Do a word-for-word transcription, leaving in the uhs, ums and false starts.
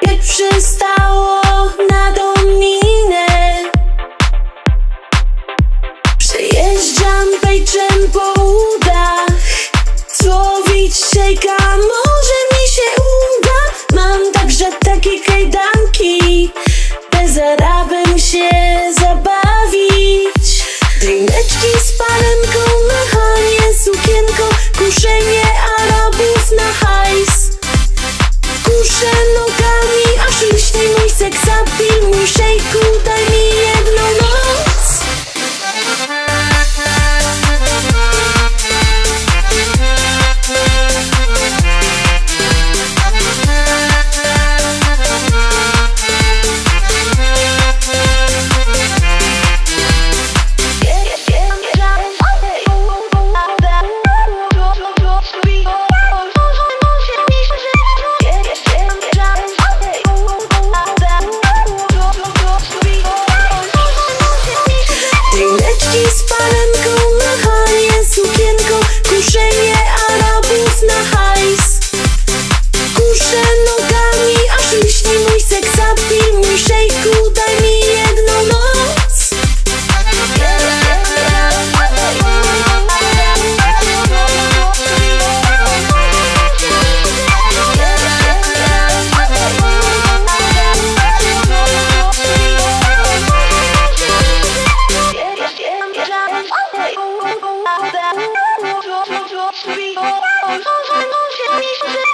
jak przystało na dominę. Przejeżdżam pejczem po udach, złowić szejka może mi się uda. Mam także takie kajdanki, bez arabem się zabawić. Drineczki z palenką, machanie sukienką, kuszenie Arabów na hajs. Kuszę nogami, aż lśni mój seksapil. Mój szejku, daj mi jedną noc. Z palenką, machanie sukienką, kuszenie Arabów na hajs. Kuszę nogami, aż lśni mój seksapil. Mój szejku, daj mi jedną noc. Oh,